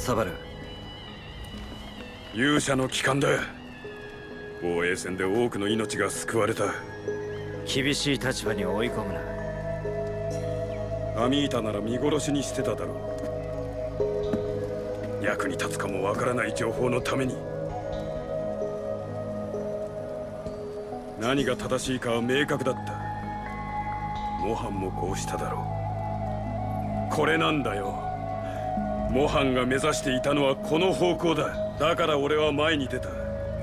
サバル、 勇者の帰還だ。防衛戦で多くの命が救われた。 厳しい立場に追い込むな。 アミータなら見殺しにしてただろう。役に立つかもわからない情報のために。何が正しいかは明確だった。モハンもこうしただろう。これなんだよ。モハンが目指していたのはこの方向だ。だから俺は前に出た。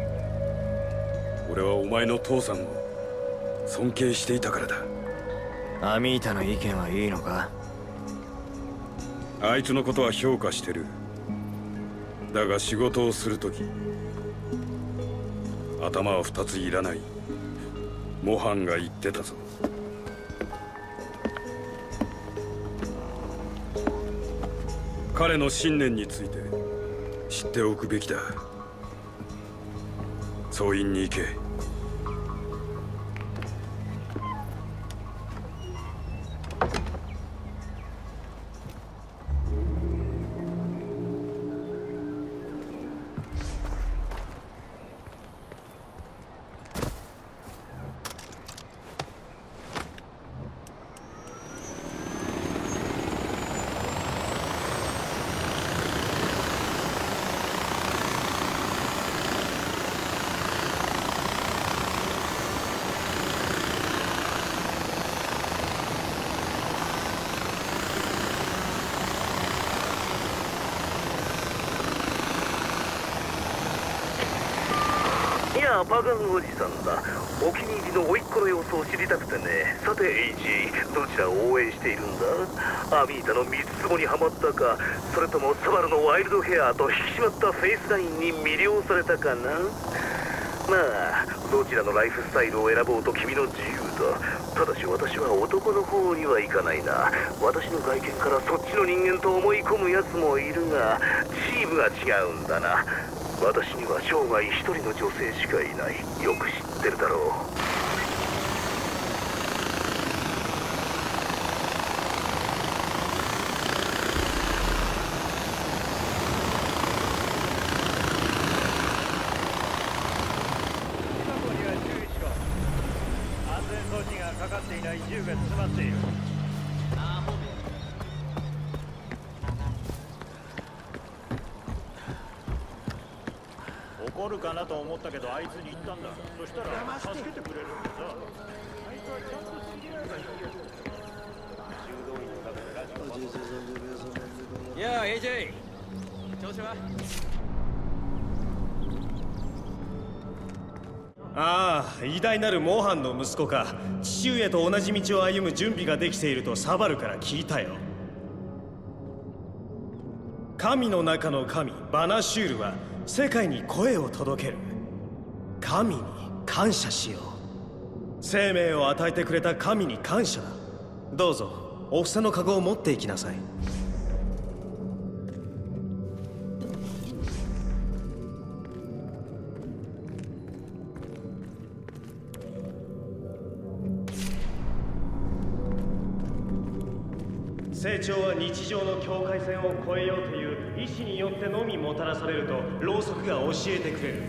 俺はお前の父さんを尊敬していたからだ。 アミータの意見はいいのか？ あいつのことは評価してる。だが仕事をするとき頭は2ついらない。モハンが言ってたぞ。彼の信念について知っておくべきだ。総員に行け。 パガンおじさんだ。お気に入りの甥っ子の様子を知りたくてね。さてエイジ、どちらを応援しているんだ？アミータの三つ壺にはまったか、それともサバルのワイルドヘアと引き締まったフェイスラインに魅了されたかな？まあどちらのライフスタイルを選ぼうと君の自由だ。ただし私は男の方にはいかないな。私の外見からそっちの人間と思い込むやつもいるが、チームが違うんだな。私には生涯一人の女性しかいない。よく知ってるだろう。 安全装置がかかっていない銃が詰まっている。怒るかなと思ったけどあいつに言ったんだ。そしたら助けてくれるんでさ。あいつはちゃんと知り合いがいるよ。修道院の中でラジオを。 いやあ AJ、 調子は？ ああ、偉大なるモハンの息子か。父上と同じ道を歩む準備ができているとサバルから聞いたよ。神の中の神バナシュールは世界に声を届ける。神に感謝しよう。生命を与えてくれた神に感謝だ。どうぞお布施のカゴを持っていきなさい。成長は日常の境界線を越えようという意志によってのみもたらされるとろうそくが教えてくれる。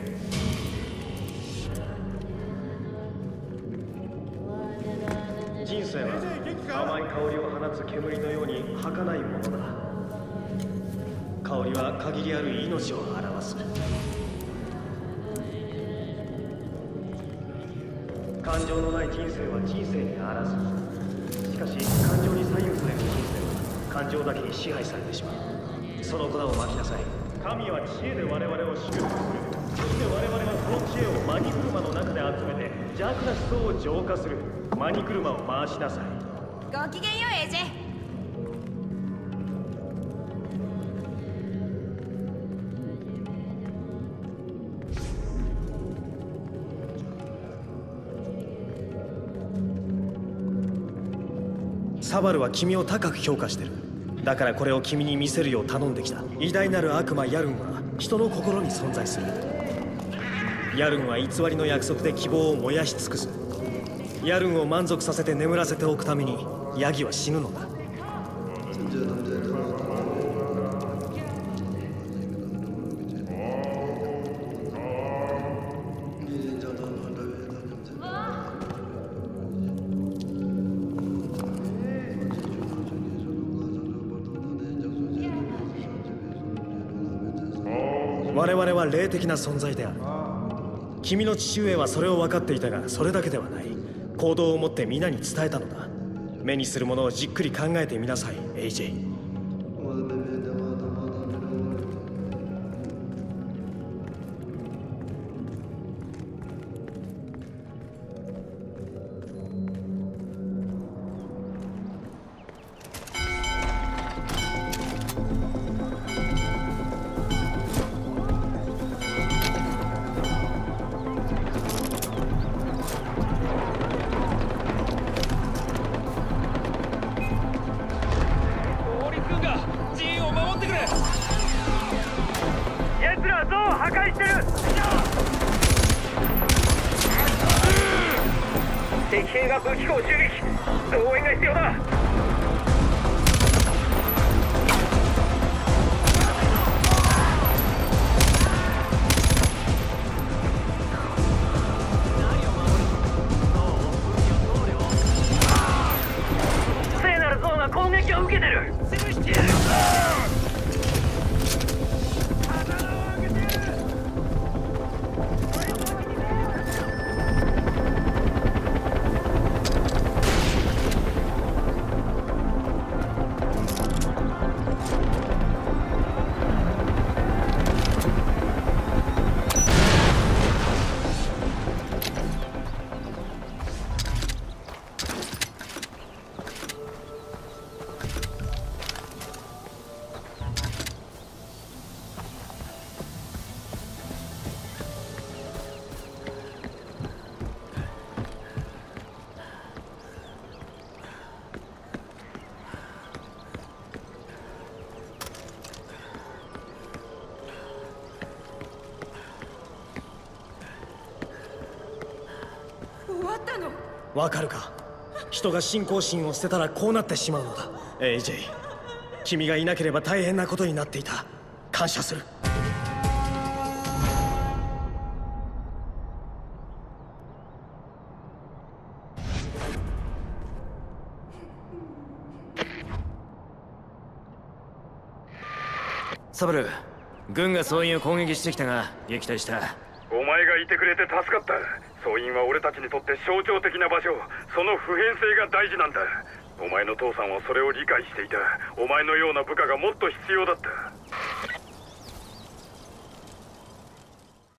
人生は甘い香りを放つ煙のように儚いものだ。香りは限りある命を表す。感情のない人生は人生にあらず。しかし感情に左右される人生は感情だけに支配されてしまう。その粉をまきなさい。神は知恵で我々を祝福する。そして我々はその知恵をマニ車の中で集めて邪悪な思想を浄化する。マニ車を回しなさい。 ごきげんよう AJ。 サバルは君を高く評価してる。だからこれを君に見せるよう頼んできた。偉大なる悪魔ヤルンは人の心に存在する。ヤルンは偽りの約束で希望を燃やし尽くす。ヤルンを満足させて眠らせておくためにヤギは死ぬのだ。 我々は霊的な存在である。君の父上はそれを分かっていたが、それだけではない。行動を持って皆に伝えたのだ。目にするものをじっくり考えてみなさい、AJ。 敵兵が武器庫を襲撃。応援が必要だ。聖なるゾーンが攻撃を受けてる。わかるか。人が信仰心を捨てたらこうなってしまうのだ。 AJ、 君がいなければ大変なことになっていた。感謝する。 サブル、軍が総員を攻撃してきたが撃退した。 お前がいてくれて助かった。総員は俺たちにとって象徴的な場所。その普遍性が大事なんだ。お前の父さんはそれを理解していた。お前のような部下がもっと必要だった。